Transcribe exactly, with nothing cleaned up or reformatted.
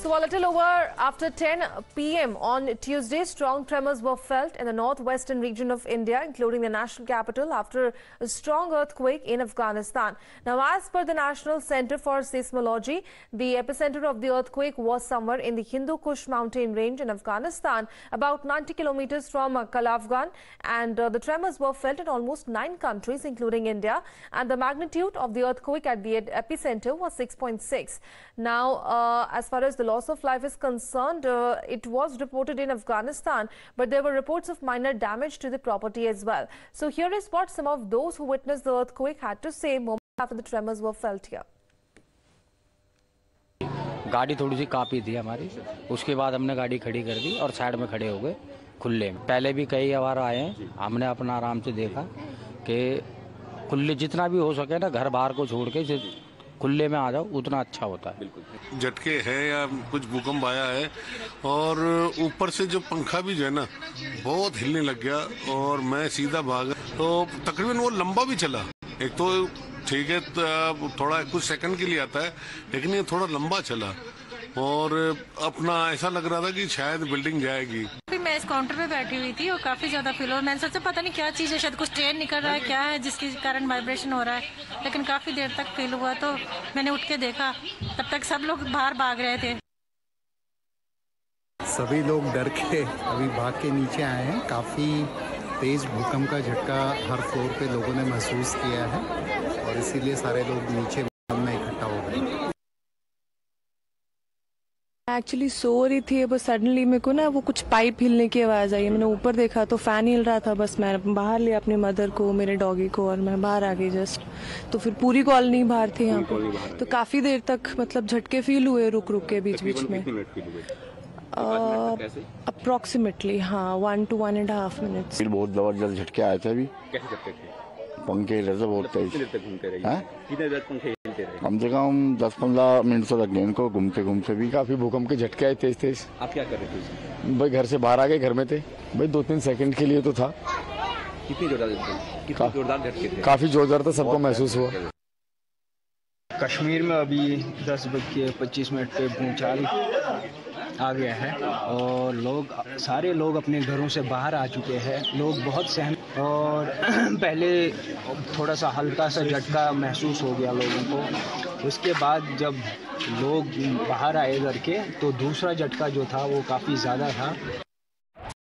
So a little over after ten p m on Tuesday, strong tremors were felt in the northwestern region of India, including the national capital, after a strong earthquake in Afghanistan. Now, as per the National Center for Seismology, the epicenter of the earthquake was somewhere in the Hindu Kush mountain range in Afghanistan, about ninety kilometers from uh, Kalafgan, and uh, the tremors were felt in almost nine countries, including India, and the magnitude of the earthquake at the epicenter was six point six. Now, uh, as far as the loss of life is concerned, uh, it was reported in Afghanistan, but there were reports of minor damage to the property as well. So here is what some of those who witnessed the earthquake had to say moments after the tremors were felt here. गाड़ी थोड़ी सी copy थी हमारी, उसके बाद हमने गाड़ी खड़ी कर दी और साइड में खड़े हो गए खुले में। पहले भी कई बार आए हैं, हमने अपना आराम से देखा कि खुले जितना भी हो सके ना, घर बाहर को छोड़ के खुले में आ जाओ, उतना अच्छा होता है। बिल्कुल झटके है या कुछ भूकंप आया है, और ऊपर से जो पंखा भी जो है ना बहुत हिलने लग गया, और मैं सीधा भागा तो तकरीबन वो लंबा भी चला। एक तो ठीक है, थोड़ा कुछ सेकंड के लिए आता है, लेकिन ये थोड़ा लंबा चला और अपना ऐसा लग रहा था कि शायद बिल्डिंग जाएगी। मैं इस काउंटर पे बैठी हुई थी और काफी ज्यादा फील हो, मैंने सोचा पता नहीं क्या चीज है, शायद कुछ ट्रेन निकल रहा है, क्या है जिसके कारण वाइब्रेशन हो रहा है, लेकिन काफी देर तक फील हुआ। तो मैंने उठ के देखा, तब तक सब लोग बाहर भाग रहे थे। सभी लोग डर के अभी भाग के नीचे आए हैं। काफी तेज भूकंप का झटका हर फ्लोर पे लोगों ने महसूस किया है और इसीलिए सारे लोग नीचे में इकट्ठा हो गए। एक्चुअली सो रही थी, बस सडनली मेरे को ना वो कुछ पाइप हिलने की आवाज़ आई। मैंने ऊपर देखा तो फैन हिल रहा था, बस मैं बाहर लिया अपनी मदर को, मेरे डॉगी को, और मैं बाहर आ गई जस्ट। तो फिर पूरी कॉलोनी बाहर थी यहाँ पे, तो काफ़ी देर तक मतलब झटके फील हुए रुक रुक के बीच बीच में। अप्रोक्सीमेटली हाँ one two one and half minutes. बहुत जबरदस्त झटके आए थे अभी। कैसे झटके थे? पंखे रहे बहुत तेज। कितने देर पंखे हिलते रहे? कम से कम दस पंद्रह मिनट से लग गए इनको घूमते घूमते भी। काफी भूकंप के झटके आए तेज तेज। आप क्या कर रहे थे? भाई घर से बाहर आ गए, घर में थे भाई, दो तीन सेकंड के लिए तो था। कितनी जोरदार कितनी जोरदार झटके थे? काफी जोरदार था, सबको महसूस हुआ। कश्मीर में अभी दस बज के पच्चीस मिनट पे भूचाल आ गया है और लोग सारे लोग अपने घरों से बाहर आ चुके हैं। लोग बहुत सहम और पहले थोड़ा सा हल्का सा झटका महसूस हो गया लोगों को। उसके बाद जब लोग बाहर आए घर के, तो दूसरा झटका जो था वो काफ़ी ज़्यादा था।